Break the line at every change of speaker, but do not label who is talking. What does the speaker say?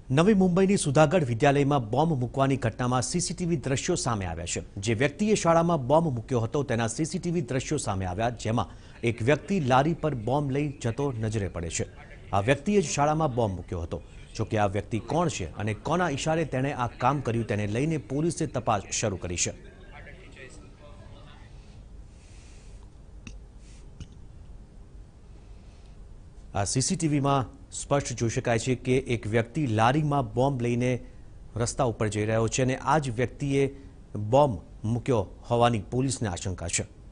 નવી મુંબઈની સુધાગઢ વિદ્યાલયમાં બોમ્બ મૂકવાની ઘટનામાં સીસીટીવી દ્રશ્યો સામે આવ્યા છે। જે વ્યક્તિએ શાળામાં બોમ્બ મૂક્યો હતો તેના સીસીટીવી દ્રશ્યો સામે આવ્યા, જેમાં એક વ્યક્તિ લારી પર બોમ્બ લઈ જતો નજરે પડે છે। આ વ્યક્તિએ જ શાળામાં બોમ્બ મૂક્યો હતો। જો કે આ વ્યક્તિ કોણ છે અને કોના ઇશારે તેણે આ કામ કર્યું તેને લઈને પોલીસે તપાસ શરૂ કરી છે। આ સીસીટીવીમાં સ્પષ્ટ જોઈ શકાય છે કે એક વ્યક્તિ લારીમાં બોમ્બ લઈને રસ્તા ઉપર જઈ રહ્યો છે અને આ જ વ્યક્તિએ બોમ્બ મૂક્યો હોવાની પોલીસને આશંકા છે।